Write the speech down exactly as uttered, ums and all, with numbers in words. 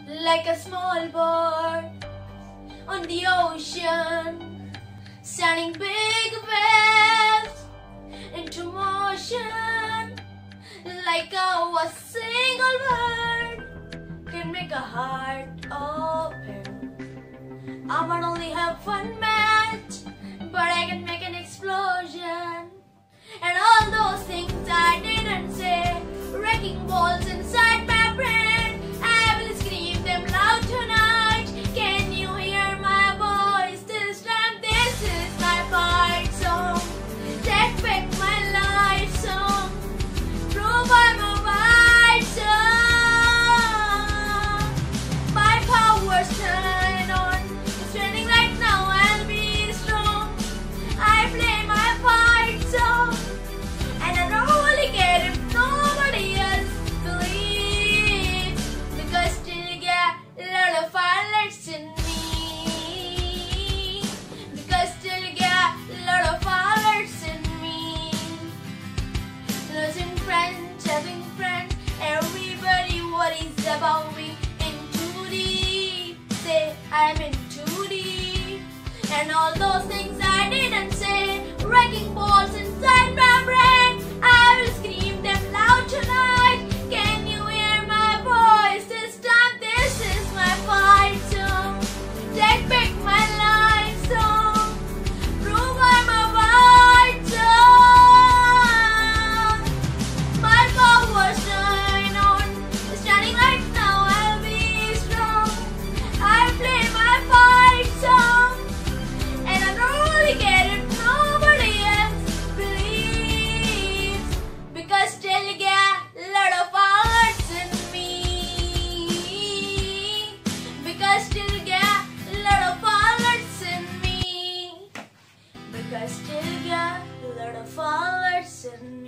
like a small bird on the ocean, sending big waves into motion, like how a single word can make a heart open. I might only have one match, but I can make an explosion. And all those things I didn't say, wrecking balls inside my brain, I will scream them loud tonight. Can you hear my voice this time? This is my fight song. Take back my life song. Prove I'm a fight song. My power's turned on. It's training right now. I'll be strong. I play my fight song. And I don't really care if nobody else believes, because still get a lot of violence in me. Because still get a lot of violence in me. Losing friends, having friends, everybody worries about me. In too deep, say I'm in too deep. And all those things I didn't say, wrecking balls inside my brain, I will scream them loud tonight. Can you hear my voice this time? This is my fight song. Take back my life song. Prove I'm a fight song. My power's turned on. Standing right now, I'll be strong. I play my fight song. And I don't really care if nobody else believes, because still you get a lot of hearts in me. Because still you get a lot of hearts in me. Because still you get a lot of hearts in me.